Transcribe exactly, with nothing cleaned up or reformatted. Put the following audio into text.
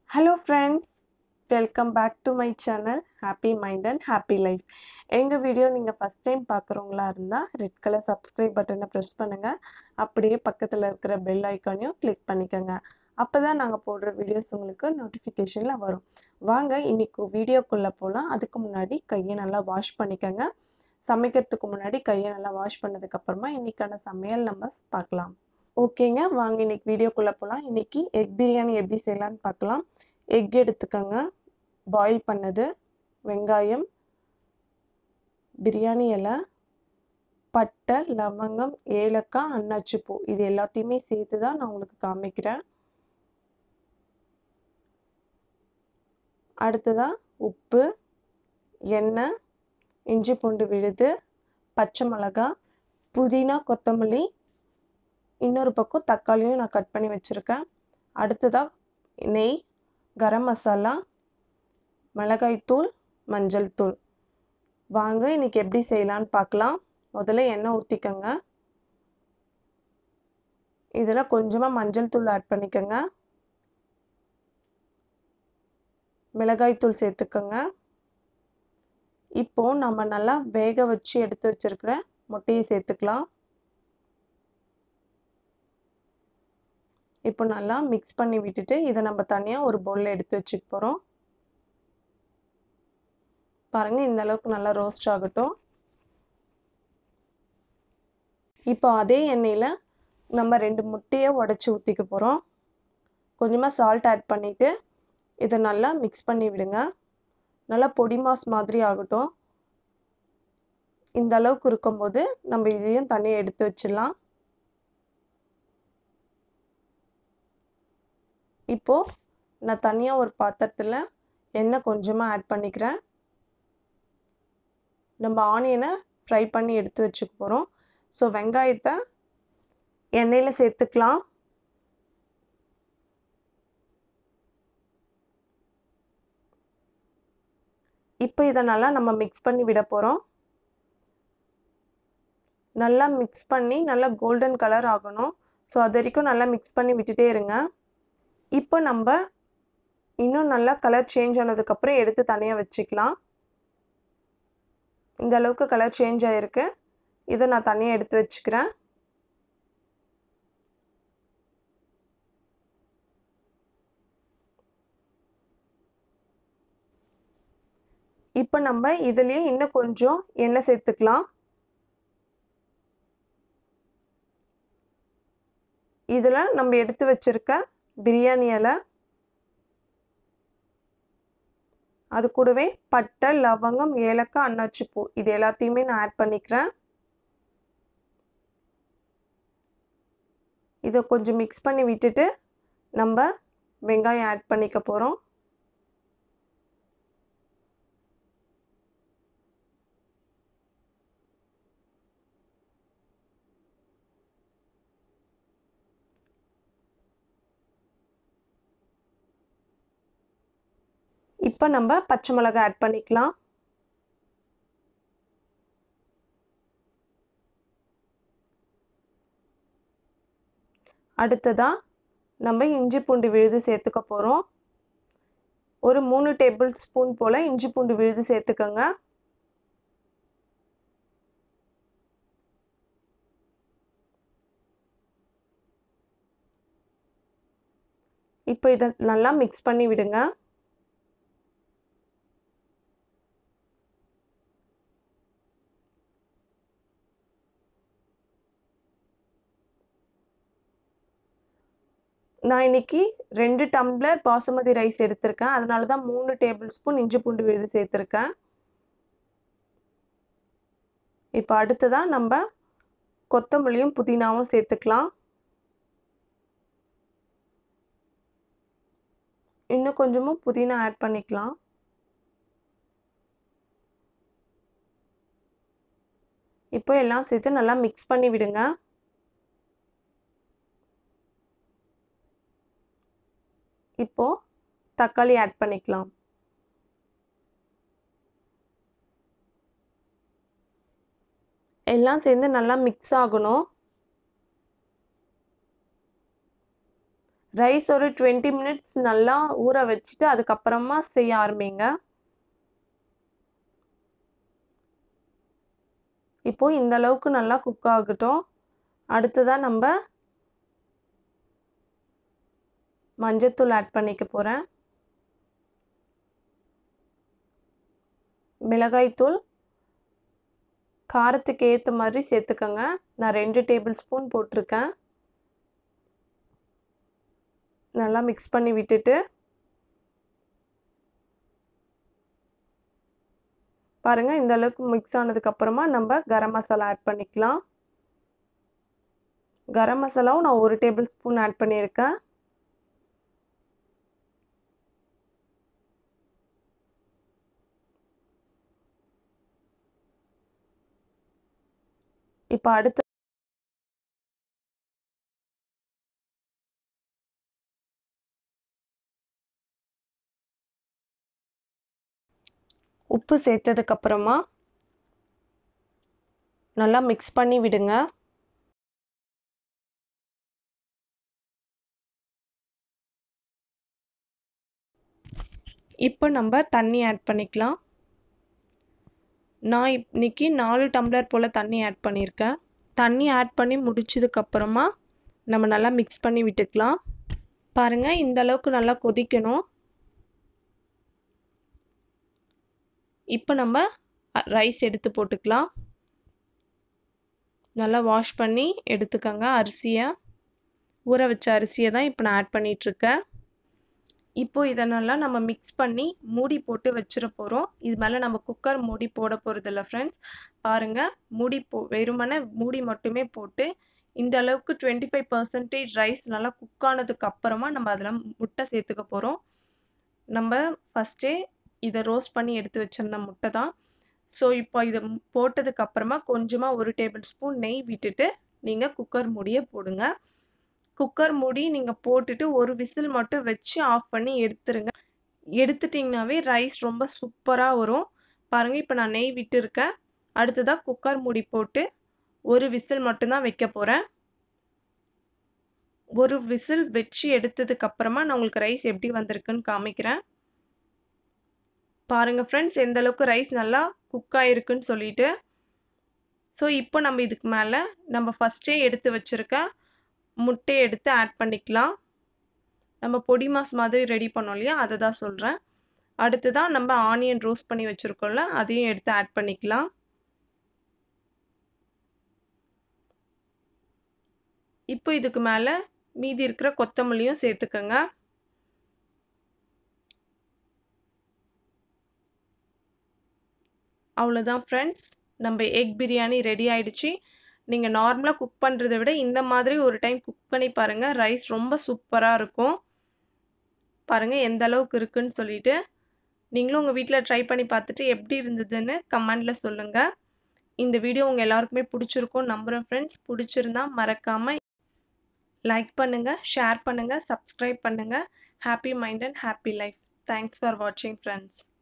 Hello friends, welcome back to my channel Happy Mind and Happy Life. எங்க video நீங்க first time பார்க்குறவங்களா இருந்தா red colour subscribe பட்டனை press பண்ணுங்க. அப்படியே பக்கத்துல இருக்கிற பெல் ஐகானையும் கிளிக் பண்ணிக்கங்க. அப்பதான் நாங்க போடுற வீடியோஸ் உங்களுக்கு நோட்டிஃபிகேஷன்ல வரும். வாங்க இன்னைக்கு வீடியோக்குள்ள போலாம். அதுக்கு முன்னாடி கையை நல்லா வாஷ் பண்ணிக்கங்க. சமைக்கிறதுக்கு முன்னாடி கையை நல்லா வாஷ் பண்ணதுக்கு அப்புறமா இன்னைக்கான சமையல் நம்ம பார்க்கலாம். ஓகேங்க, வாங்க இன்னைக்கு வீடியோக்குள்ள போலாம். இன்னைக்கு எக் பிரியாணி எப்படி செய்யலாம்னு பார்க்கலாம். எக் எடுத்துக்கங்க, பாயில் பண்ணது, வெங்காயம், பிரியாணி இலை, பட்டை, லவங்கம், ஏலக்காய், அன்னாச்சி பூ இது எல்லாத்தையுமே சேர்த்து தான் நான் உங்களுக்கு காமிக்கிறேன். அடுத்ததா உப்பு, எண்ணெய், இஞ்சி பூண்டு விழுது, பச்சை மிளகாய், புதினா, கொத்தமல்லி, இன்னொரு பக்கம் தக்காளியும் நான் கட் பண்ணி வச்சிருக்கேன். அடுத்ததா நெய், கரம் மசாலா, மிளகாய்த்தூள், மஞ்சள் தூள். வாங்க இன்னைக்கு எப்படி செய்யலாம்னு பார்க்கலாம். முதல்ல எண்ணெய் ஊற்றிக்கங்க. இதில் கொஞ்சமாக மஞ்சள் தூள் ஆட் பண்ணிக்கோங்க. மிளகாய்த்தூள் சேர்த்துக்கோங்க. இப்போ நம்ம நல்லா வேக வச்சு எடுத்து வச்சிருக்கிற முட்டையை சேர்த்துக்கலாம். இப்போ நல்லா மிக்ஸ் பண்ணி விட்டுட்டு இதை நம்ம தனியாக ஒரு பவுலில் எடுத்து வச்சுக்க போகிறோம். பாருங்க, இந்த அளவுக்கு நல்லா ரோஸ்ட் ஆகட்டும். இப்போ அதே எண்ணெயில் நம்ம ரெண்டு முட்டையை உடச்சி ஊற்றிக்க போகிறோம். கொஞ்சமாக சால்ட் ஆட் பண்ணிவிட்டு இதை நல்லா மிக்ஸ் பண்ணி விடுங்க. நல்லா பொடி மாஸ் மாதிரி ஆகட்டும். இந்த அளவுக்கு இருக்கும்போது நம்ம இதையும் தனியாக எடுத்து வச்சிடலாம். இப்போ நான் தனியாக ஒரு பாத்திரத்தில் எண்ணெய் கொஞ்சமாக ஆட் பண்ணிக்கிறேன். நம்ம ஆனியனை ஃப்ரை பண்ணி எடுத்து வச்சுக்க போகிறோம். ஸோ வெங்காயத்தை எண்ணெயில் சேர்த்துக்கலாம். இப்போ இதை நல்லா நம்ம மிக்ஸ் பண்ணி விட போகிறோம். நல்லா மிக்ஸ் பண்ணி நல்லா கோல்டன் கலர் ஆகணும். ஸோ அது வரைக்கும் நல்லா மிக்ஸ் பண்ணி விட்டுட்டே இருங்க. இப்போ நம்ம இன்னும் நல்லா கலர் சேஞ்ச் ஆனதுக்கப்புறம் எடுத்து தனியாக வச்சுக்கலாம். இந்த அளவுக்கு கலர் சேஞ்ச் ஆகிருக்கு. இதை நான் தனியாக எடுத்து வச்சுக்கிறேன். இப்போ நம்ம இதுலேயே இன்னும் கொஞ்சம் எண்ணெய் சேர்த்துக்கலாம். இதில் நம்ம எடுத்து வச்சிருக்க பிரியாணி இலை, அது கூடவே பட்டை, லவங்கம், ஏலக்காய், அன்னாச்சி பூ இது எல்லாத்தையுமே நான் ஆட் பண்ணிக்கிறேன். இதை கொஞ்சம் மிக்ஸ் பண்ணி விட்டுட்டு நம்ம வெங்காயம் ஆட் பண்ணிக்க போகிறோம். இப்போ நம்ம பச்சை மிளகாய் ஆட் பண்ணிக்கலாம். அடுத்ததா நம்ம இஞ்சி பூண்டு விழுது சேர்த்துக்க போகிறோம். ஒரு மூணு டேபிள் ஸ்பூன் போல் இஞ்சி பூண்டு விழுது சேர்த்துக்கோங்க. இப்போ இதை நல்லா மிக்ஸ் பண்ணி விடுங்க. நான் இன்னைக்கு ரெண்டு டம்ளர் பாசுமதி ரைஸ் எடுத்திருக்கேன். அதனால தான் மூணு டேபிள் ஸ்பூன் இஞ்சி பூண்டு விழுது சேர்த்துருக்கேன். இப்போ அடுத்ததா நம்ம கொத்தமல்லியும் புதினாவும் சேர்த்துக்கலாம். இன்னும் கொஞ்சமும் புதினா ஆட் பண்ணிக்கலாம். இப்போ எல்லாம் சேர்த்து நல்லா மிக்ஸ் பண்ணி விடுங்க. இப்போ தக்காளி ஆட் பண்ணிக்கலாம். எல்லாம் சேர்ந்து நல்லா மிக்ஸ் ஆகணும். ரைஸ் ஒரு டுவெண்ட்டி மினிட்ஸ் நல்லா ஊற வச்சுட்டு அதுக்கப்புறமா செய்ய ஆரம்பிங்க. இப்போ இந்த அளவுக்கு நல்லா குக் ஆகட்டும். அடுத்ததா நம்ம மஞ்சத்தூள் ஆட் பண்ணிக்க போறேன். மிளகாய் தூள் காரத்துக்கு ஏற்ற மாதிரி சேர்த்துக்கங்க. நான் ரெண்டு டேபிள் ஸ்பூன் போட்டிருக்கேன். நல்லா மிக்ஸ் பண்ணி விட்டுட்டு பாருங்க, இந்த அளவுக்கு மிக்ஸ் ஆனதுக்கு அப்புறமா நம்ம கரம் மசாலா ஆட் பண்ணிக்கலாம். கரம் மசாலாவும் நான் ஒரு டேபிள் ஸ்பூன் ஆட் பண்ணியிருக்கேன். இப்போ அடுத்து உப்பு சேர்த்ததுக்கு அப்புறமா நல்லா மிக்ஸ் பண்ணி விடுங்க. இப்போ நம்ம தண்ணி ஆட் பண்ணிக்கலாம். நான் இன்னைக்கு நாலு டம்ளர் போல் தண்ணி ஆட் பண்ணியிருக்கேன். தண்ணி ஆட் பண்ணி முடிச்சதுக்கு அப்புறமா நம்ம நல்லா மிக்ஸ் பண்ணி விட்டுக்கலாம். பாருங்க, இந்த அளவுக்கு நல்லா கொதிக்கணும். இப்போ நம்ம ரைஸ் எடுத்து போட்டுக்கலாம். நல்லா வாஷ் பண்ணி எடுத்துக்கோங்க. அரிசியை ஊற வச்ச அரிசியை தான் இப்போ நான் ஆட் பண்ணிகிட்ருக்கேன். இப்போ இதை நல்லா நம்ம மிக்ஸ் பண்ணி மூடி போட்டு வச்சிட போகிறோம். இது மேலே நம்ம குக்கர் மூடி போட போகிறதில்ல ஃப்ரெண்ட்ஸ். பாருங்கள், மூடி போ வெறுமனே மூடி மட்டுமே போட்டு இந்த அளவுக்கு டுவெண்ட்டி ஃபைவ் பர்சன்டேஜ் ரைஸ் நல்லா குக் ஆனதுக்கு அப்புறமா நம்ம அதில் முட்டை சேர்த்துக்க போகிறோம். நம்ம ஃபஸ்ட்டே இதை ரோஸ்ட் பண்ணி எடுத்து வச்சிருந்த முட்டை தான். ஸோ இப்போ இதை போட்டதுக்கு அப்புறமா கொஞ்சமாக ஒரு டேபிள் ஸ்பூன் நெய் விட்டுட்டு நீங்கள் குக்கர் மூடியை போடுங்க. குக்கர் மூடி நீங்கள் போட்டுட்டு ஒரு விசில் மட்டும் வச்சு ஆஃப் பண்ணி எடுத்துருங்க. எடுத்துட்டிங்கனாவே ரைஸ் ரொம்ப சூப்பராக வரும். பாருங்கள், இப்போ நான் நெய் விட்டுருக்கேன். அடுத்ததாக குக்கர் மூடி போட்டு ஒரு விசில் மட்டும்தான் வைக்க போகிறேன். ஒரு விசில் வச்சு எடுத்ததுக்கு அப்புறமா நான் உங்களுக்கு ரைஸ் எப்படி வந்திருக்குன்னு காமிக்கிறேன். பாருங்கள் ஃப்ரெண்ட்ஸ், எந்த அளவுக்கு ரைஸ் நல்லா குக் ஆகிருக்குன்னு சொல்லிட்டு. ஸோ இப்போ நம்ம இதுக்கு மேலே நம்ம ஃபஸ்ட்டே எடுத்து வச்சுருக்க முட்டையை எடுத்து ஆட் பண்ணிக்கலாம். நம்ம பொடி மாஸ் மாதிரி ரெடி பண்ணோம் இல்லையா, அதை தான் சொல்கிறேன். அடுத்ததான் நம்ம ஆனியன் ரோஸ்ட் பண்ணி வச்சுருக்கோம்ல, அதையும் எடுத்து ஆட் பண்ணிக்கலாம். இப்போ இதுக்கு மேலே மீதி இருக்கிற கொத்தமல்லியும் சேர்த்துக்கோங்க. அவ்வளோதான் ஃப்ரெண்ட்ஸ், நம்ம எக் பிரியாணி ரெடி ஆயிடுச்சு. நீங்கள் நார்மலாக குக் பண்ணுறதை விட இந்த மாதிரி ஒரு டைம் குக் பண்ணி பாருங்கள். ரைஸ் ரொம்ப சூப்பராக இருக்கும். பாருங்கள் எந்த அளவுக்கு இருக்குன்னு சொல்லிட்டு. நீங்களும் உங்கள் வீட்டில் ட்ரை பண்ணி பார்த்துட்டு எப்படி இருந்ததுன்னு கமெண்டில் சொல்லுங்கள். இந்த வீடியோ உங்கள் எல்லாருக்குமே பிடிச்சிருக்கும் நம்புகிறேன் ஃப்ரெண்ட்ஸ். பிடிச்சிருந்தா மறக்காமல் லைக் பண்ணுங்கள், ஷேர் பண்ணுங்கள், சப்ஸ்கிரைப் பண்ணுங்கள். Happy mind and happy life. Thanks for வாட்சிங் ஃப்ரெண்ட்ஸ்.